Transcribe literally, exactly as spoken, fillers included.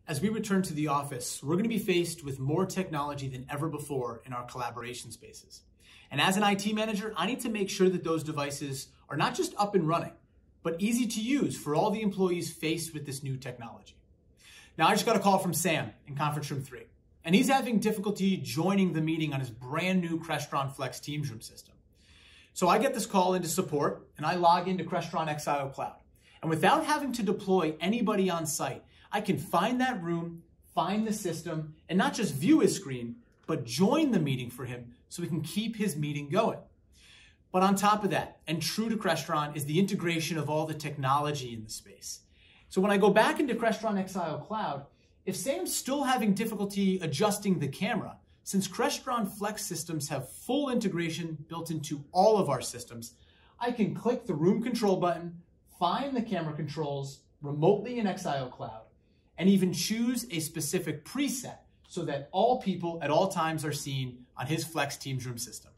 As we return to the office, we're going to be faced with more technology than ever before in our collaboration spaces. And as an I T manager, I need to make sure that those devices are not just up and running, but easy to use for all the employees faced with this new technology. Now, I just got a call from Sam in conference room three, and he's having difficulty joining the meeting on his brand new Crestron Flex Teams Room system. So I get this call into support, and I log into Crestron XiO Cloud. And without having to deploy anybody on site, I can find that room, find the system, and not just view his screen, but join the meeting for him so we can keep his meeting going. But on top of that, and true to Crestron, is the integration of all the technology in the space. So when I go back into Crestron XiO Cloud, if Sam's still having difficulty adjusting the camera, since Crestron Flex systems have full integration built into all of our systems, I can click the room control button, find the camera controls remotely in XiO Cloud, and even choose a specific preset so that all people at all times are seen on his Flex Teams Room system.